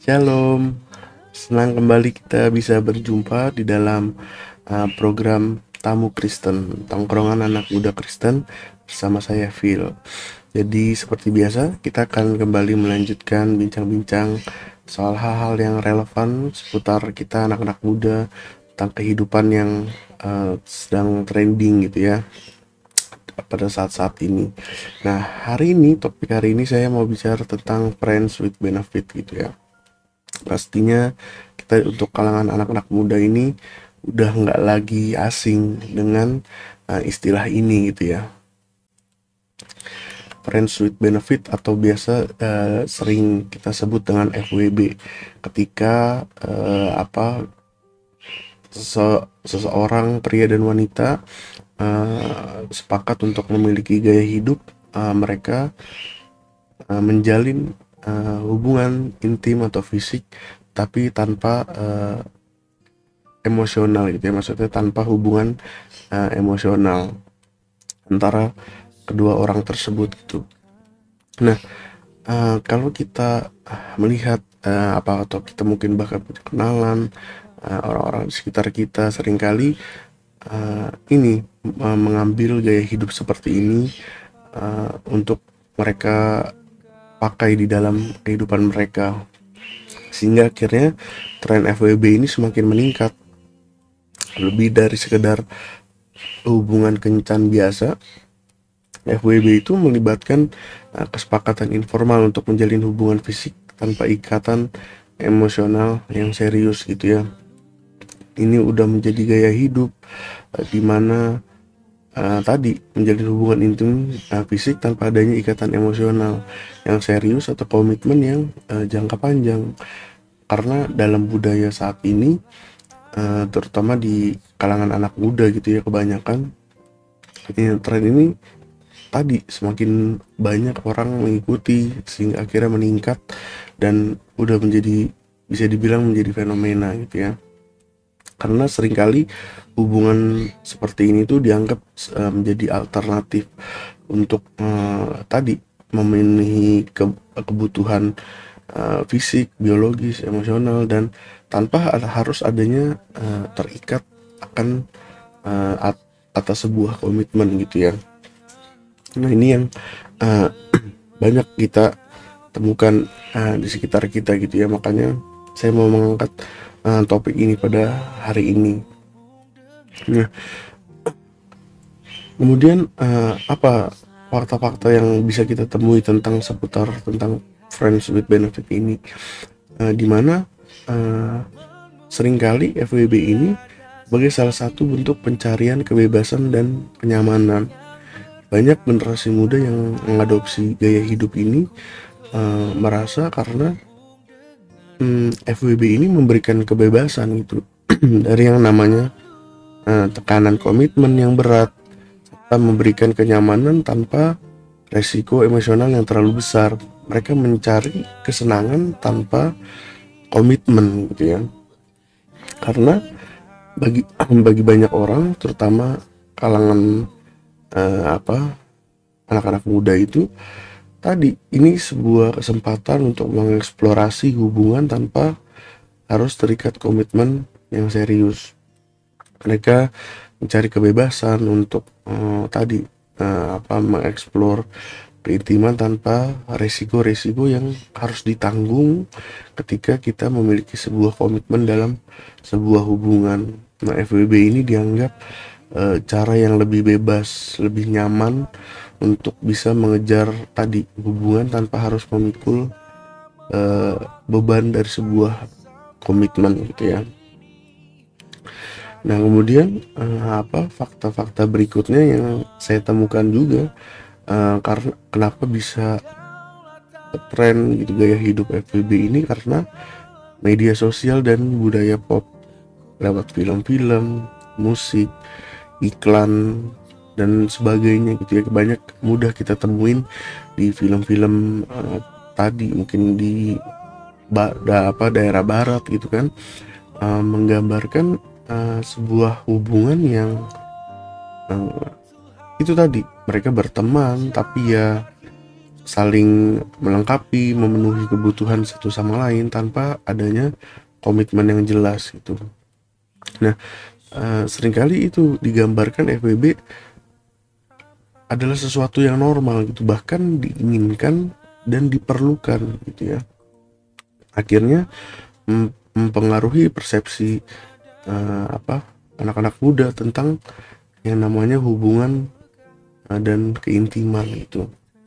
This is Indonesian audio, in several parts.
Shalom, senang kembali kita bisa berjumpa di dalam program Tamu Kristen, tongkrongan anak muda Kristen bersama saya Phil. Jadi seperti biasa kita akan kembali melanjutkan bincang-bincang soal hal-hal yang relevan seputar kita anak-anak muda, tentang kehidupan yang sedang trending gitu ya pada saat-saat ini. Nah, topik hari ini saya mau bicara tentang friends with benefit gitu ya. Pastinya kita untuk kalangan anak-anak muda ini udah nggak lagi asing dengan istilah ini gitu ya. Friends with benefit atau biasa sering kita sebut dengan FWB. Ketika seseorang pria dan wanita sepakat untuk memiliki gaya hidup mereka menjalin hubungan intim atau fisik tapi tanpa emosional gitu ya, maksudnya tanpa hubungan emosional antara kedua orang tersebut gitu. Nah, kalau kita melihat atau kita mungkin bahkan punya kenalan orang-orang di sekitar kita seringkali ini mengambil gaya hidup seperti ini untuk mereka pakai di dalam kehidupan mereka, sehingga akhirnya tren FWB ini semakin meningkat. Lebih dari sekedar hubungan kencan biasa, FWB itu melibatkan kesepakatan informal untuk menjalin hubungan fisik tanpa ikatan emosional yang serius gitu ya. Ini udah menjadi gaya hidup di mana tadi menjalin hubungan intim fisik tanpa adanya ikatan emosional yang serius atau komitmen yang jangka panjang. Karena dalam budaya saat ini terutama di kalangan anak muda gitu ya, kebanyakan tren ini tadi semakin banyak orang mengikuti sehingga akhirnya meningkat dan udah bisa dibilang menjadi fenomena gitu ya. Karena seringkali hubungan seperti ini tuh dianggap menjadi alternatif untuk tadi memenuhi kebutuhan fisik, biologis, emosional, dan tanpa harus adanya terikat akan atas sebuah komitmen gitu ya. Nah, ini yang banyak kita temukan di sekitar kita gitu ya. Makanya saya mau mengangkat topik ini pada hari ini. Nah, kemudian apa fakta-fakta yang bisa kita temui tentang friends with benefit ini, di mana seringkali FWB ini sebagai salah satu bentuk pencarian kebebasan dan kenyamanan. Banyak generasi muda yang mengadopsi gaya hidup ini merasa karena FWB ini memberikan kebebasan gitu dari yang namanya tekanan komitmen yang berat, serta memberikan kenyamanan tanpa resiko emosional yang terlalu besar. Mereka mencari kesenangan tanpa komitmen gitu ya. Karena bagi banyak orang, terutama kalangan anak-anak muda itu tadi, ini sebuah kesempatan untuk mengeksplorasi hubungan tanpa harus terikat komitmen yang serius. Mereka mencari kebebasan untuk mengeksplor keintiman tanpa resiko-resiko yang harus ditanggung ketika kita memiliki sebuah komitmen dalam sebuah hubungan. Nah, FWB ini dianggap cara yang lebih bebas, lebih nyaman untuk bisa mengejar tadi hubungan tanpa harus memikul beban dari sebuah komitmen gitu ya. Nah, kemudian fakta-fakta berikutnya yang saya temukan juga karena kenapa bisa tren gitu gaya hidup FWB ini, karena media sosial dan budaya pop lewat film-film, musik, iklan dan sebagainya gitu ya. Banyak mudah kita temuin di film-film tadi mungkin di daerah barat gitu kan, menggambarkan sebuah hubungan yang itu tadi mereka berteman tapi ya saling melengkapi, memenuhi kebutuhan satu sama lain tanpa adanya komitmen yang jelas gitu. Nah, seringkali itu digambarkan FWB adalah sesuatu yang normal gitu, bahkan diinginkan dan diperlukan gitu ya. Akhirnya mempengaruhi persepsi anak-anak muda tentang yang namanya hubungan dan keintiman itu.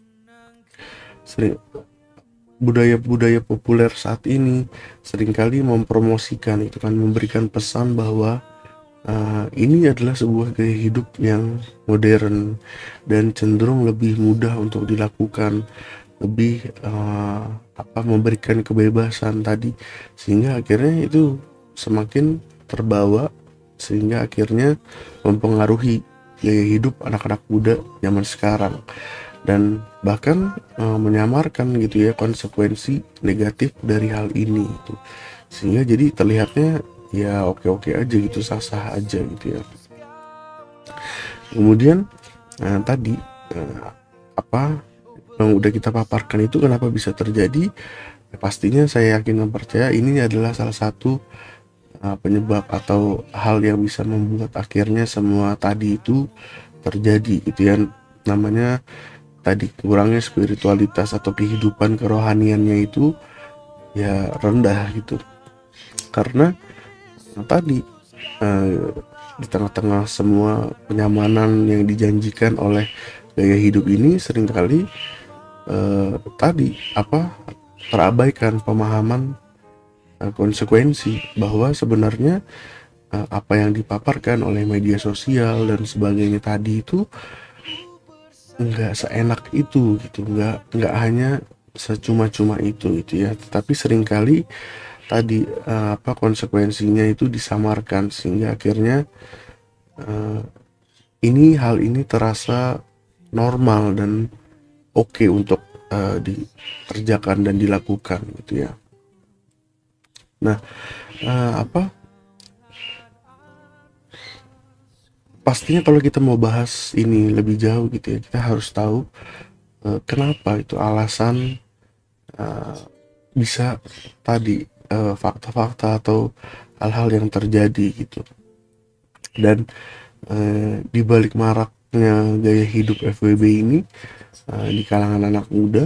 Budaya-budaya populer saat ini seringkali mempromosikan itu kan, memberikan pesan bahwa ini adalah sebuah gaya hidup yang modern dan cenderung lebih mudah untuk dilakukan, lebih memberikan kebebasan tadi, sehingga akhirnya itu semakin terbawa, sehingga akhirnya mempengaruhi gaya hidup anak-anak muda zaman sekarang, dan bahkan menyamarkan gitu ya konsekuensi negatif dari hal ini itu, sehingga jadi terlihatnya ya oke-oke aja gitu, sah-sah aja gitu ya. Kemudian tadi apa yang udah kita paparkan itu kenapa bisa terjadi, ya, pastinya saya yakin dan percaya ini adalah salah satu penyebab atau hal yang bisa membuat akhirnya semua tadi itu terjadi gitu ya. Namanya tadi kurangnya spiritualitas atau kehidupan kerohaniannya itu ya rendah gitu, karena tadi di tengah-tengah semua kenyamanan yang dijanjikan oleh gaya hidup ini seringkali tadi terabaikan pemahaman konsekuensi bahwa sebenarnya apa yang dipaparkan oleh media sosial dan sebagainya tadi itu nggak seenak itu gitu, nggak hanya secuma-cuma itu gitu ya, tetapi seringkali tadi konsekuensinya itu disamarkan, sehingga akhirnya hal ini terasa normal dan oke untuk dikerjakan dan dilakukan gitu ya. Nah, pastinya kalau kita mau bahas ini lebih jauh gitu ya, kita harus tahu kenapa itu alasan bisa tadi fakta-fakta atau hal-hal yang terjadi gitu. Dan di balik maraknya gaya hidup FWB ini di kalangan anak muda,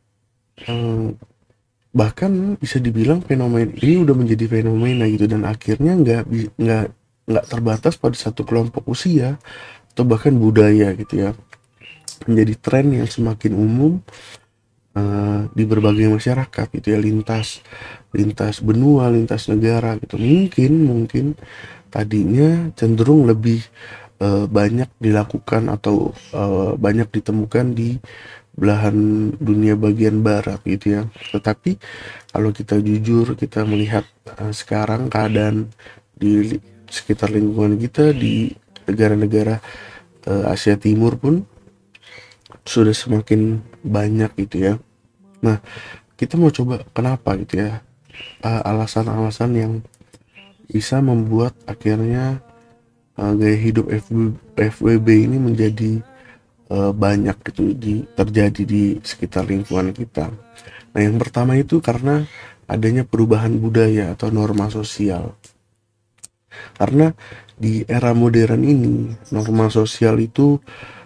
bahkan bisa dibilang fenomena ini udah menjadi fenomena gitu, dan akhirnya nggak terbatas pada satu kelompok usia atau bahkan budaya gitu ya, menjadi tren yang semakin umum di berbagai masyarakat gitu ya, lintas benua, lintas negara gitu. Mungkin tadinya cenderung lebih banyak dilakukan atau banyak ditemukan di belahan dunia bagian barat gitu ya. Tetapi kalau kita jujur, kita melihat sekarang keadaan di sekitar lingkungan kita di negara-negara Asia Timur pun sudah semakin banyak gitu ya. Nah, kita mau coba kenapa gitu ya, alasan-alasan yang bisa membuat akhirnya gaya hidup FWB ini menjadi banyak gitu terjadi di sekitar lingkungan kita. Nah, yang pertama itu karena adanya perubahan budaya atau norma sosial. Karena di era modern ini norma sosial itu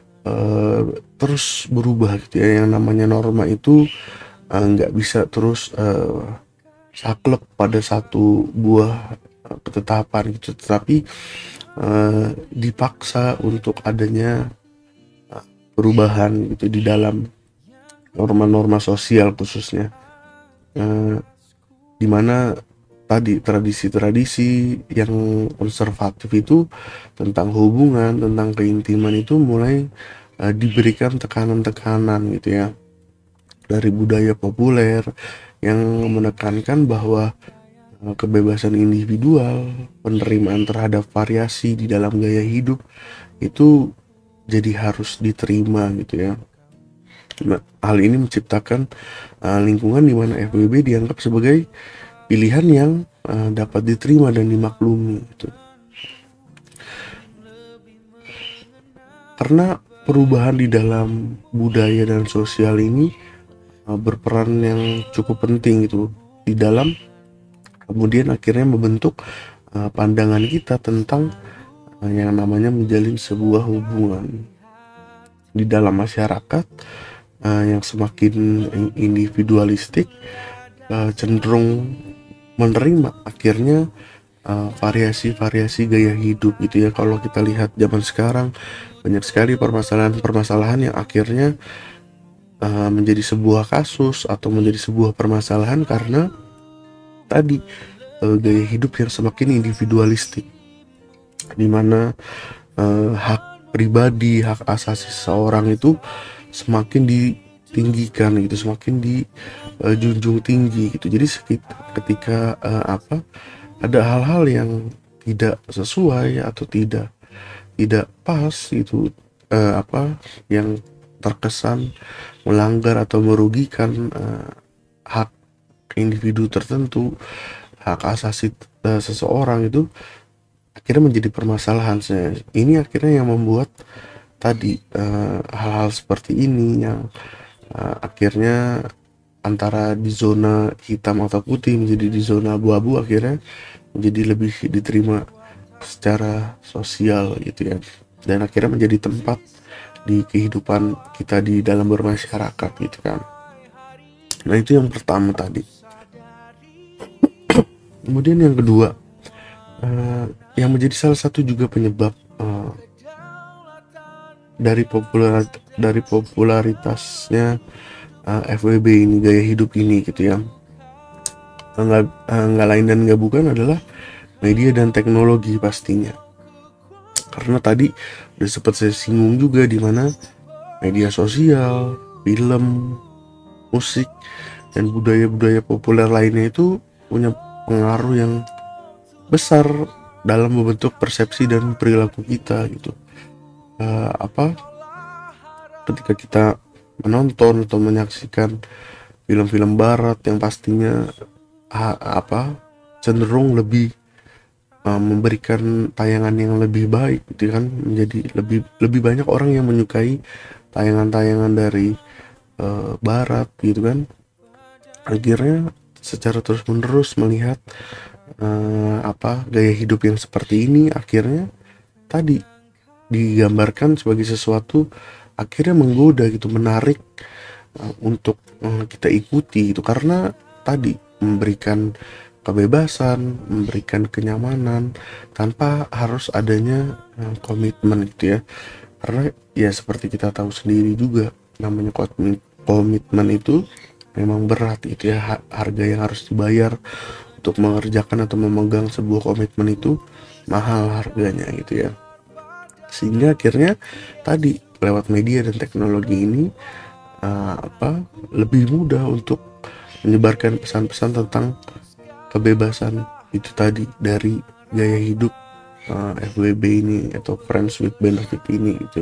terus berubah gitu ya. Yang namanya norma itu nggak bisa terus saklek pada satu buah ketetapan gitu, tetapi dipaksa untuk adanya perubahan gitu di dalam norma-norma sosial khususnya, dimana tadi tradisi-tradisi yang konservatif itu tentang hubungan, tentang keintiman itu mulai diberikan tekanan-tekanan gitu ya dari budaya populer yang menekankan bahwa kebebasan individual, penerimaan terhadap variasi di dalam gaya hidup itu jadi harus diterima gitu ya. Nah, hal ini menciptakan lingkungan di mana FWB dianggap sebagai pilihan yang dapat diterima dan dimaklumi gitu. Karena perubahan di dalam budaya dan sosial ini berperan yang cukup penting gitu di dalam kemudian akhirnya membentuk pandangan kita tentang yang namanya menjalin sebuah hubungan di dalam masyarakat yang semakin individualistik, cenderung menerima akhirnya variasi-variasi gaya hidup gitu ya. Kalau kita lihat zaman sekarang banyak sekali permasalahan-permasalahan yang akhirnya menjadi sebuah kasus atau menjadi sebuah permasalahan karena tadi gaya hidup yang semakin individualistik, di mana hak pribadi, hak asasi seseorang itu semakin ditinggikan gitu, semakin dijunjung tinggi gitu. Jadi ketika ada hal-hal yang tidak sesuai atau tidak pas itu yang terkesan melanggar atau merugikan hak individu tertentu, hak asasi seseorang itu akhirnya menjadi permasalahan. Ini akhirnya yang membuat tadi hal-hal seperti ini yang akhirnya antara di zona hitam atau putih menjadi di zona abu-abu, akhirnya menjadi lebih diterima secara sosial gitu ya, dan akhirnya menjadi tempat di kehidupan kita di dalam bermasyarakat gitu kan. Nah itu yang pertama tadi. Kemudian yang kedua, yang menjadi salah satu juga penyebab dari popularitasnya FWB ini, gaya hidup ini gitu ya, nggak lain dan nggak bukan adalah media dan teknologi pastinya. Karena tadi udah sempat saya singgung juga, di mana media sosial, film, musik, dan budaya-budaya populer lainnya itu punya pengaruh yang besar dalam membentuk persepsi dan perilaku kita gitu. Ketika kita menonton atau menyaksikan film-film barat yang pastinya cenderung lebih memberikan tayangan yang lebih baik gitu kan, menjadi lebih banyak orang yang menyukai tayangan-tayangan dari barat gitu kan. Akhirnya secara terus-menerus melihat gaya hidup yang seperti ini, akhirnya tadi digambarkan sebagai sesuatu akhirnya menggoda gitu, menarik untuk kita ikuti gitu, karena tadi memberikan kebebasan, memberikan kenyamanan tanpa harus adanya komitmen gitu ya. Karena ya seperti kita tahu sendiri juga, namanya komitmen itu memang berat gitu ya, harga yang harus dibayar untuk mengerjakan atau memegang sebuah komitmen itu mahal harganya gitu ya. Sehingga akhirnya tadi lewat media dan teknologi ini lebih mudah untuk menyebarkan pesan-pesan tentang kebebasan itu tadi dari gaya hidup FWB ini atau Friends with Benefit ini gitu.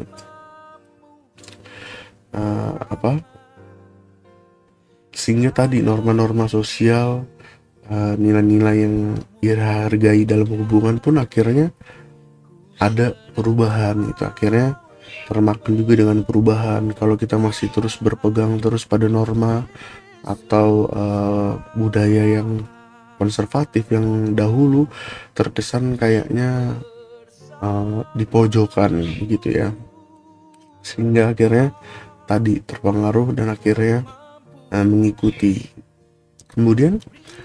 Sehingga tadi norma-norma sosial, nilai-nilai yang dihargai dalam hubungan pun akhirnya ada perubahan gitu. Akhirnya termakan juga dengan perubahan. Kalau kita masih terus berpegang terus pada norma atau budaya yang konservatif yang dahulu, terkesan kayaknya dipojokkan gitu ya, sehingga akhirnya tadi terpengaruh dan akhirnya mengikuti. Kemudian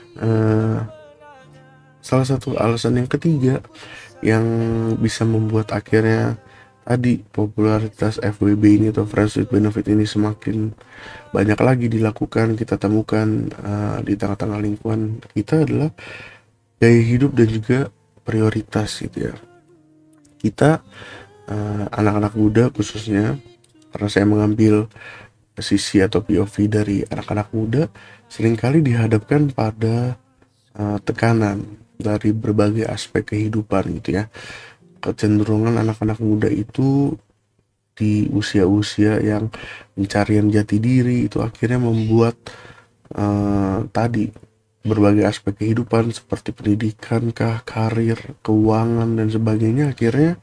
salah satu alasan yang ketiga yang bisa membuat akhirnya tadi popularitas FWB ini atau Friends with Benefit ini semakin banyak lagi dilakukan, kita temukan di tengah-tengah lingkungan kita, adalah gaya hidup dan juga prioritas gitu ya. Kita anak-anak muda khususnya, karena saya mengambil sisi atau POV dari anak-anak muda, seringkali dihadapkan pada tekanan dari berbagai aspek kehidupan gitu ya. Kecenderungan anak-anak muda itu di usia-usia yang pencarian jati diri itu akhirnya membuat tadi berbagai aspek kehidupan seperti pendidikan kah, karir, keuangan dan sebagainya, akhirnya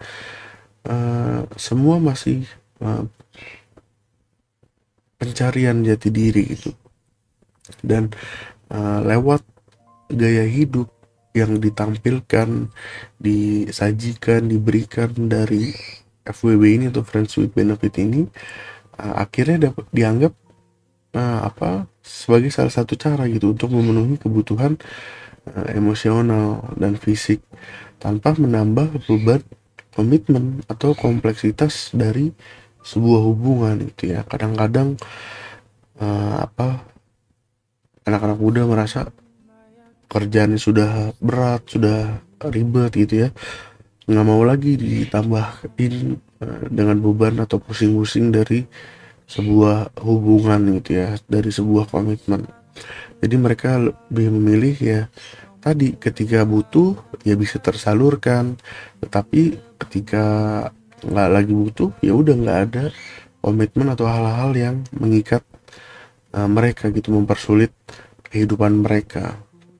semua masih pencarian jati diri gitu. Dan lewat gaya hidup yang ditampilkan, disajikan, diberikan dari FWB ini atau Friends with Benefit ini, akhirnya dapat dianggap sebagai salah satu cara gitu untuk memenuhi kebutuhan emosional dan fisik tanpa menambah beban komitmen atau kompleksitas dari sebuah hubungan gitu ya. Kadang-kadang anak-anak muda merasa kerjaannya sudah berat, sudah ribet gitu ya, nggak mau lagi ditambahin dengan beban atau pusing-pusing dari sebuah hubungan gitu ya, dari sebuah komitmen. Jadi mereka lebih memilih ya tadi, ketika butuh ya bisa tersalurkan, tetapi ketika nggak lagi butuh ya udah nggak ada komitmen atau hal-hal yang mengikat mereka gitu, mempersulit kehidupan mereka.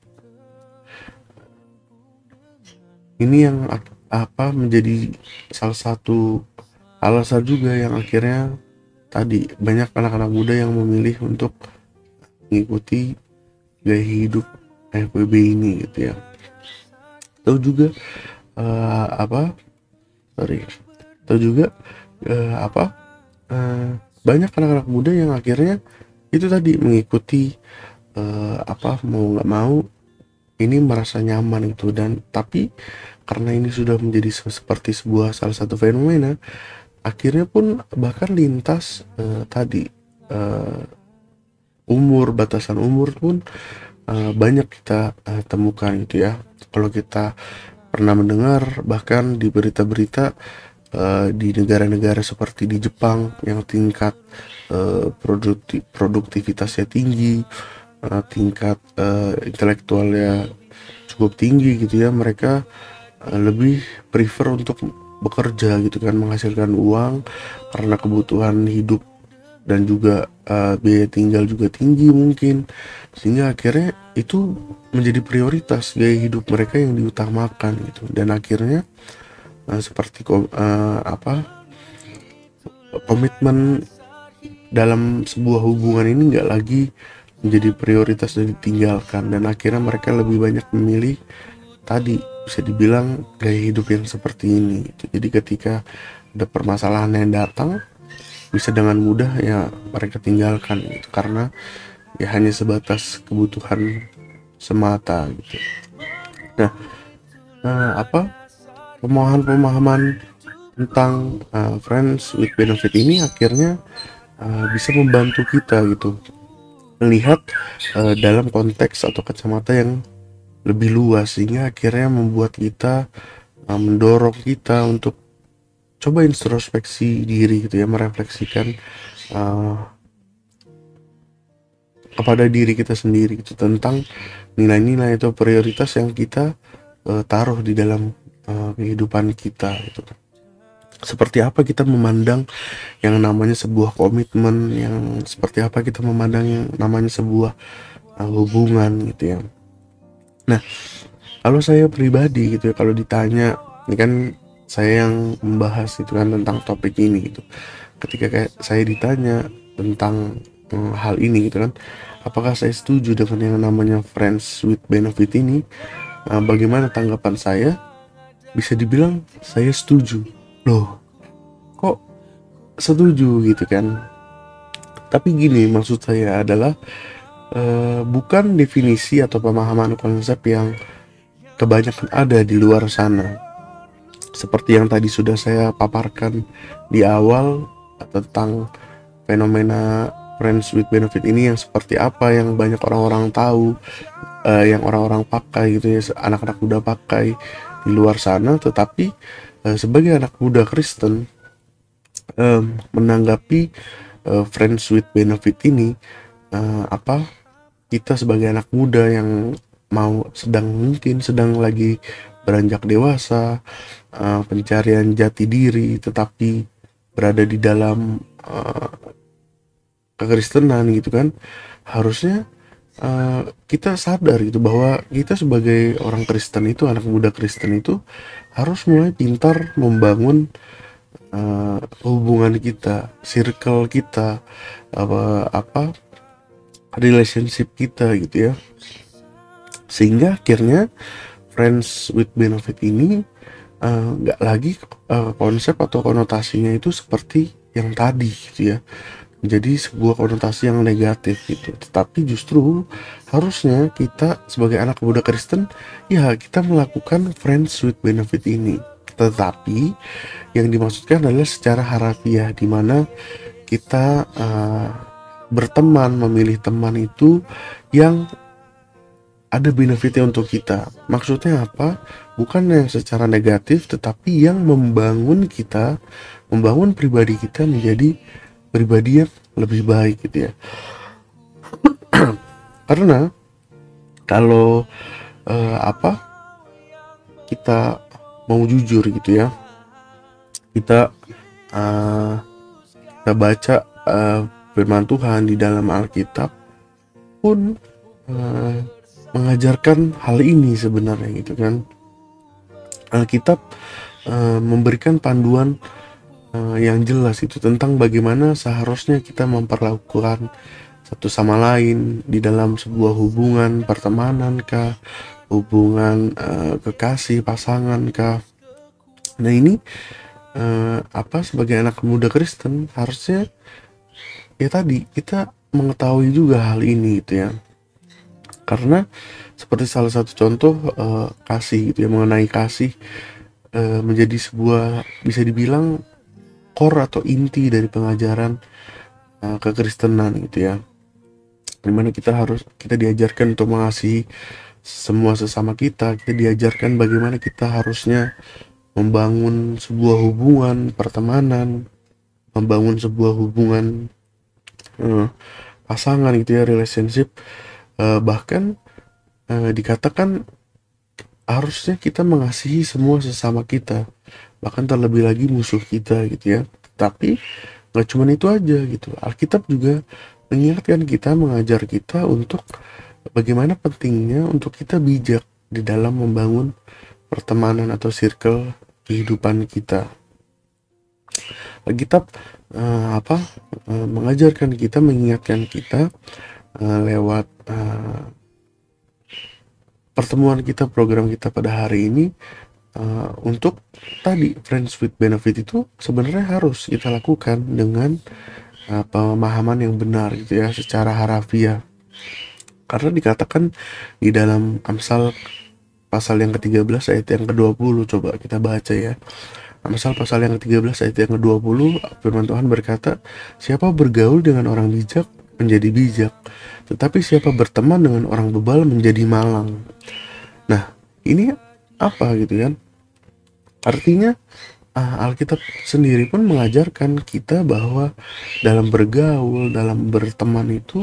Ini yang menjadi salah satu alasan juga yang akhirnya tadi banyak anak-anak muda yang memilih untuk mengikuti gaya hidup FWB ini gitu ya. Atau juga atau juga banyak anak-anak muda yang akhirnya itu tadi mengikuti mau nggak mau ini merasa nyaman itu, dan tapi karena ini sudah menjadi seperti sebuah salah satu fenomena, akhirnya pun bahkan lintas batasan umur pun banyak kita temukan gitu ya. Kalau kita pernah mendengar bahkan di berita-berita di negara-negara seperti di Jepang yang tingkat produktivitasnya tinggi, tingkat intelektualnya cukup tinggi gitu ya, mereka lebih prefer untuk bekerja gitu kan, menghasilkan uang karena kebutuhan hidup dan juga biaya tinggal juga tinggi mungkin, sehingga akhirnya itu menjadi prioritas gaya hidup mereka yang diutamakan gitu. Dan akhirnya komitmen dalam sebuah hubungan ini nggak lagi menjadi prioritas dan ditinggalkan, dan akhirnya mereka lebih banyak memilih tadi bisa dibilang gaya hidup yang seperti ini gitu. Jadi ketika ada permasalahan yang datang bisa dengan mudah ya mereka tinggalkan gitu, karena ya hanya sebatas kebutuhan semata gitu. Nah, pemahaman tentang Friends with Benefit ini akhirnya bisa membantu kita gitu melihat dalam konteks atau kacamata yang lebih luas, sehingga akhirnya membuat kita mendorong kita untuk coba introspeksi diri gitu ya, merefleksikan kepada diri kita sendiri gitu tentang nilai-nilai atau prioritas yang kita taruh di dalam kehidupan kita gitu. Seperti apa kita memandang yang namanya sebuah komitmen, yang seperti apa kita memandang yang namanya sebuah hubungan gitu ya. Nah, kalau saya pribadi gitu ya, kalau ditanya, ini kan saya yang membahas itu kan tentang topik ini gitu. Ketika kayak saya ditanya tentang hal ini gitu kan, apakah saya setuju dengan yang namanya Friends with Benefit ini, bagaimana tanggapan saya? Bisa dibilang saya setuju. Loh, kok setuju gitu kan? Tapi gini, maksud saya adalah bukan definisi atau pemahaman konsep yang kebanyakan ada di luar sana. Seperti yang tadi sudah saya paparkan di awal tentang fenomena Friends with Benefit ini, yang seperti apa yang banyak orang-orang tahu, yang orang-orang pakai gitu ya, anak-anak muda pakai di luar sana. Tetapi sebagai anak muda Kristen, menanggapi Friends with Benefit ini, kita sebagai anak muda yang mungkin sedang lagi beranjak dewasa, pencarian jati diri, tetapi berada di dalam kekristenan gitu kan, harusnya kita sadar gitu bahwa kita sebagai orang Kristen itu, anak muda Kristen itu harus mulai pintar membangun hubungan kita, circle kita, relationship kita gitu ya. Sehingga akhirnya friends with benefit ini nggak lagi konsep atau konotasinya itu seperti yang tadi gitu ya, jadi sebuah konotasi yang negatif gitu. Tetapi justru harusnya kita sebagai anak muda Kristen, ya kita melakukan friends with benefit ini. Tetapi yang dimaksudkan adalah secara harafiah, di mana kita berteman, memilih teman itu yang ada benefitnya untuk kita. Maksudnya apa? Bukan yang secara negatif, tetapi yang membangun kita, membangun pribadi kita menjadi pribadi yang lebih baik gitu ya. Karena kalau kita mau jujur gitu ya, kita kita baca firman Tuhan di dalam Alkitab pun mengajarkan hal ini sebenarnya gitu kan. Alkitab memberikan panduan yang jelas itu tentang bagaimana seharusnya kita memperlakukan satu sama lain di dalam sebuah hubungan pertemanan kah, hubungan kekasih, pasangan kah. Nah ini sebagai anak muda Kristen harusnya ya tadi kita mengetahui juga hal ini gitu ya. Karena seperti salah satu contoh kasih gitu ya, mengenai kasih menjadi sebuah, bisa dibilang core atau inti dari pengajaran kekristenan gitu ya, dimana kita diajarkan untuk mengasihi semua sesama kita diajarkan bagaimana kita harusnya membangun sebuah hubungan pertemanan, membangun sebuah hubungan pasangan gitu ya, relationship. Bahkan dikatakan harusnya kita mengasihi semua sesama kita, bahkan terlebih lagi musuh kita gitu ya. Tapi nggak cuma itu aja gitu, Alkitab juga mengingatkan kita, mengajar kita untuk bagaimana pentingnya untuk kita bijak di dalam membangun pertemanan atau circle kehidupan kita. Alkitab mengajarkan kita, mengingatkan kita lewat pertemuan kita, program kita pada hari ini, untuk tadi friends with benefit itu sebenarnya harus kita lakukan dengan pemahaman yang benar gitu ya, secara harafiah. Karena dikatakan di dalam Amsal pasal yang ke-13 ayat yang ke-20, coba kita baca ya. Amsal pasal yang ke-13 ayat yang ke-20, firman Tuhan berkata, siapa bergaul dengan orang bijak menjadi bijak, tetapi siapa berteman dengan orang bebal menjadi malang. Nah, ini apa gitu kan? Artinya Alkitab sendiri pun mengajarkan kita bahwa dalam bergaul, dalam berteman itu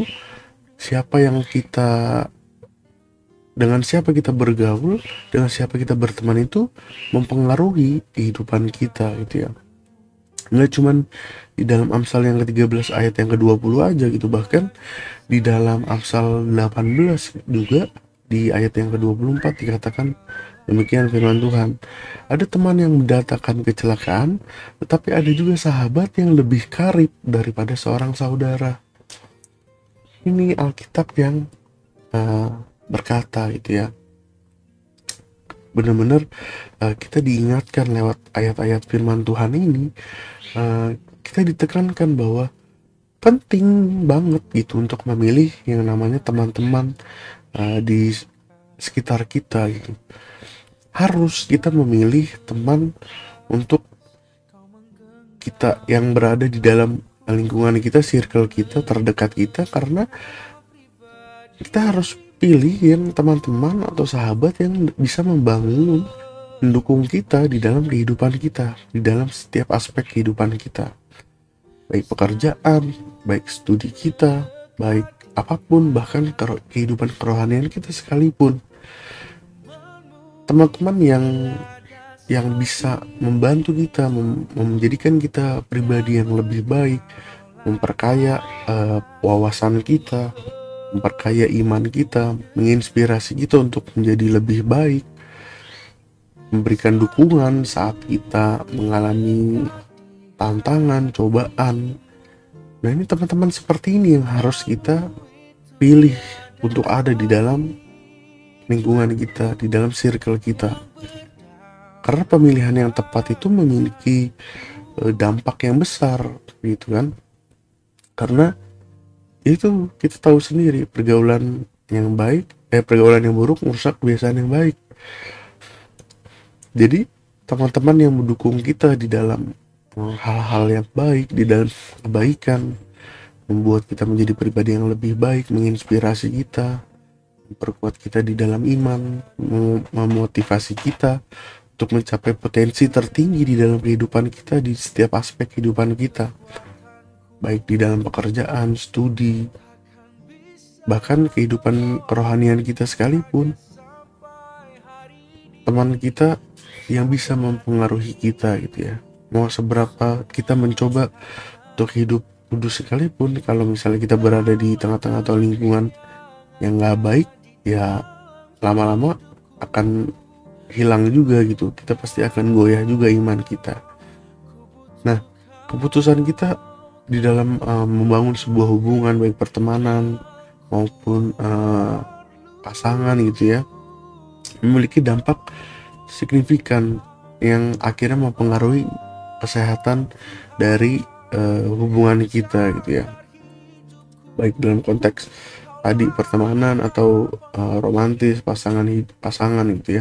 dengan siapa kita bergaul, dengan siapa kita berteman itu mempengaruhi kehidupan kita gitu ya. Nggak cuman di dalam Amsal yang ke-13 ayat yang ke-20 aja gitu, bahkan di dalam Amsal 18 juga di ayat yang ke-24 dikatakan demikian firman Tuhan. Ada teman yang mendatangkan kecelakaan, tetapi ada juga sahabat yang lebih karib daripada seorang saudara. Ini Alkitab yang berkata gitu ya. Benar-benar kita diingatkan lewat ayat-ayat firman Tuhan ini, kita ditekankan bahwa penting banget gitu untuk memilih yang namanya teman-teman di sekitar kita gitu. Harus kita memilih teman untuk kita yang berada di dalam lingkungan kita, circle kita, terdekat kita, karena kita harus pilih yang teman-teman atau sahabat yang bisa membangun, mendukung kita di dalam kehidupan kita, di dalam setiap aspek kehidupan kita, baik pekerjaan, baik studi kita, baik apapun, bahkan kehidupan kerohanian kita sekalipun. Teman-teman yang bisa membantu kita, menjadikan kita pribadi yang lebih baik, memperkaya wawasan kita, memperkaya iman kita, menginspirasi kita untuk menjadi lebih baik, memberikan dukungan saat kita mengalami tantangan, cobaan. Nah ini teman-teman seperti ini yang harus kita pilih untuk ada di dalam lingkungan kita, di dalam circle kita. Karena pemilihan yang tepat itu memiliki dampak yang besar gitu kan. Karena itu kita tahu sendiri, pergaulan yang buruk merusak kebiasaan yang baik. Jadi teman-teman yang mendukung kita di dalam hal-hal yang baik, di dalam kebaikan, membuat kita menjadi pribadi yang lebih baik, menginspirasi kita, memperkuat kita di dalam iman, memotivasi kita untuk mencapai potensi tertinggi di dalam kehidupan kita, di setiap aspek kehidupan kita, baik di dalam pekerjaan, studi, bahkan kehidupan kerohanian kita sekalipun. Teman kita yang bisa mempengaruhi kita gitu ya. Mau seberapa kita mencoba untuk hidup kudus sekalipun, kalau misalnya kita berada di tengah-tengah atau lingkungan yang gak baik, ya lama-lama akan hilang juga gitu. Kita pasti akan goyah juga iman kita. Nah, keputusan kita di dalam membangun sebuah hubungan, baik pertemanan maupun pasangan gitu ya, memiliki dampak signifikan yang akhirnya mempengaruhi kesehatan dari hubungan kita gitu ya, baik dalam konteks tadi pertemanan atau romantis, pasangan gitu ya.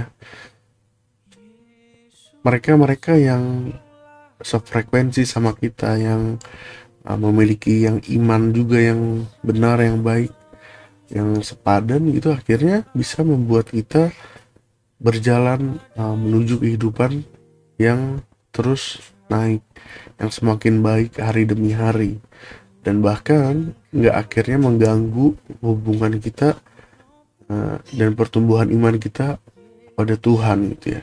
Mereka yang sefrekuensi sama kita, yang memiliki yang iman juga yang benar, yang baik, yang sepadan gitu, akhirnya bisa membuat kita berjalan menuju kehidupan yang terus naik, yang semakin baik hari demi hari, dan bahkan nggak akhirnya mengganggu hubungan kita dan pertumbuhan iman kita pada Tuhan gitu ya.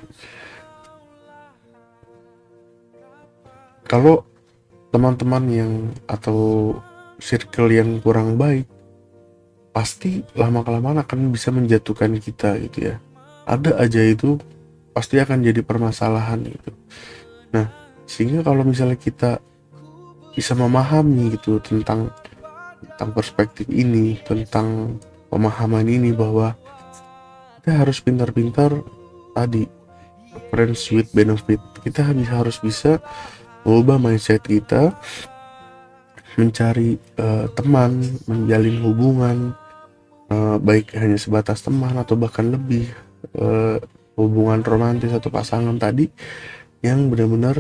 Kalau teman-teman yang atau circle yang kurang baik, pasti lama-kelamaan akan bisa menjatuhkan kita gitu ya. Ada aja itu pasti akan jadi permasalahan gitu. Nah, sehingga kalau misalnya kita bisa memahami gitu tentang perspektif ini, tentang pemahaman ini, bahwa kita harus pintar-pintar tadi, friends with benefit. Kita harus bisa mengubah mindset kita, mencari teman, menjalin hubungan, baik hanya sebatas teman atau bahkan lebih, hubungan romantis atau pasangan tadi yang benar-benar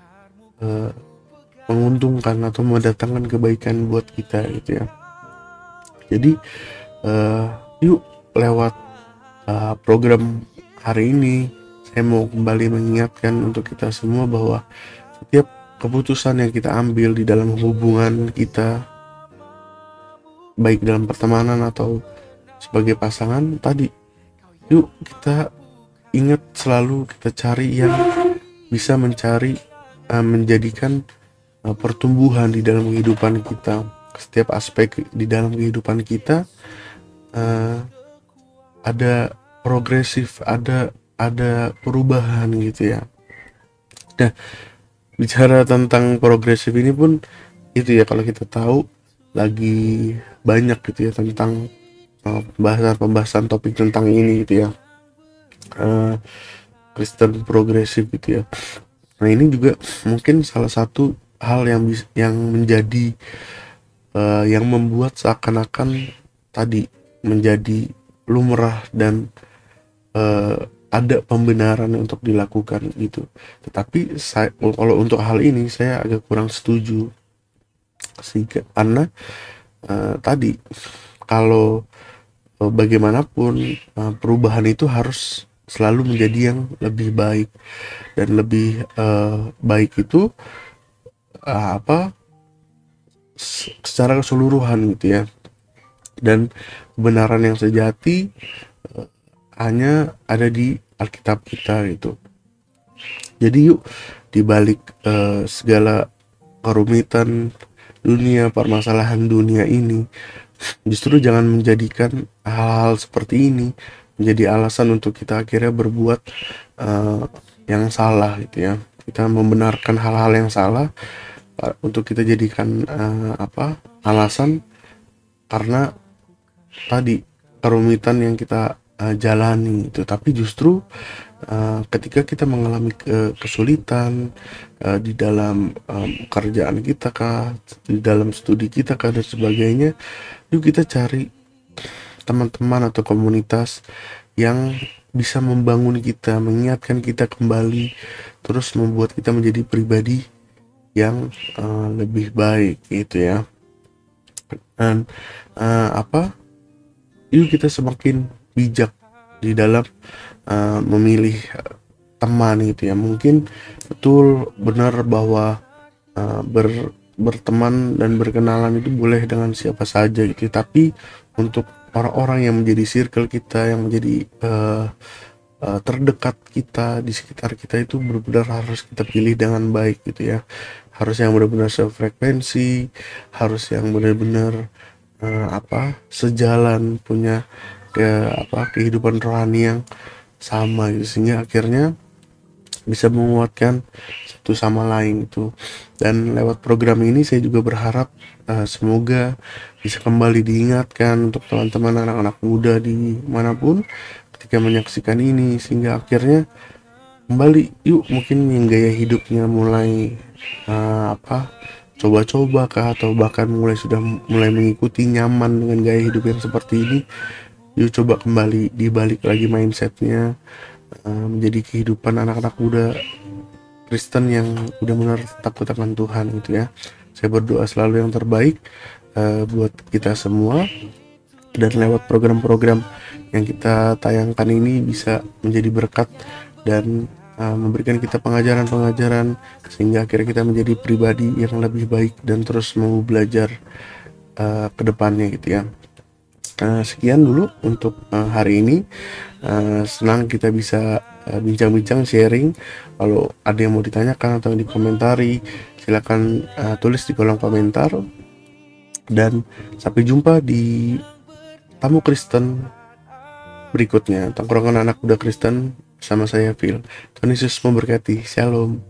menguntungkan atau mendatangkan kebaikan buat kita gitu ya. Jadi yuk, lewat program hari ini saya mau kembali mengingatkan untuk kita semua bahwa setiap keputusan yang kita ambil di dalam hubungan kita, baik dalam pertemanan atau sebagai pasangan tadi, yuk kita ingat selalu, kita cari yang bisa menjadikan pertumbuhan di dalam kehidupan kita. Setiap aspek di dalam kehidupan kita ada progresif, ada perubahan gitu ya. Nah, bicara tentang progresif ini pun itu ya, kalau kita tahu lagi banyak gitu ya tentang pembahasan topik tentang ini gitu ya, Kristen progresif gitu ya. Nah, ini juga mungkin salah satu hal yang menjadi yang membuat seakan-akan tadi menjadi lumrah dan ada pembenaran untuk dilakukan gitu. Tetapi kalau untuk hal ini saya agak kurang setuju, karena tadi kalau bagaimanapun perubahan itu harus selalu menjadi yang lebih baik, dan lebih baik itu secara keseluruhan gitu ya. Dan kebenaran yang sejati hanya ada di Alkitab kita gitu. Jadi yuk, dibalik segala kerumitan dunia, permasalahan dunia ini, justru jangan menjadikan hal-hal seperti ini menjadi alasan untuk kita akhirnya berbuat yang salah gitu ya. Kita membenarkan hal-hal yang salah untuk kita jadikan alasan, karena tadi kerumitan yang kita jalani itu, tapi justru ketika kita mengalami kesulitan di dalam pekerjaan kita kah, di dalam studi kita kah dan sebagainya, yuk kita cari teman-teman atau komunitas yang bisa membangun kita, mengingatkan kita kembali, terus membuat kita menjadi pribadi yang lebih baik gitu ya. Dan yuk kita semakin bijak di dalam memilih teman gitu ya. Mungkin betul benar bahwa berteman dan berkenalan itu boleh dengan siapa saja gitu, tapi untuk orang-orang yang menjadi circle kita, yang menjadi terdekat kita di sekitar kita, itu benar-benar harus kita pilih dengan baik gitu ya. Harus yang benar-benar sefrekuensi, harus yang benar-benar sejalan, punya kehidupan rohani yang sama gitu, sehingga akhirnya bisa menguatkan satu sama lain itu. Dan lewat program ini saya juga berharap semoga bisa kembali diingatkan untuk teman-teman anak-anak muda dimanapun ketika menyaksikan ini, sehingga akhirnya kembali yuk mungkin yang gaya hidupnya mulai coba-coba kah, atau bahkan sudah mulai mengikuti nyaman dengan gaya hidup yang seperti ini, yuk coba kembali dibalik lagi mindsetnya, menjadi kehidupan anak-anak muda Kristen yang benar-benar takut akan Tuhan gitu ya. Saya berdoa selalu yang terbaik buat kita semua, dan lewat program-program yang kita tayangkan ini bisa menjadi berkat dan memberikan kita pengajaran-pengajaran sehingga akhirnya kita menjadi pribadi yang lebih baik dan terus mau belajar ke depannya gitu ya. Sekian dulu untuk hari ini. Senang kita bisa bincang-bincang, sharing. Kalau ada yang mau ditanyakan atau dikomentari, silakan tulis di kolom komentar. Dan sampai jumpa di Tamu Kristen berikutnya, tongkrongan anak muda Kristen, sama saya Phil. Tuhan Yesus memberkati. Shalom.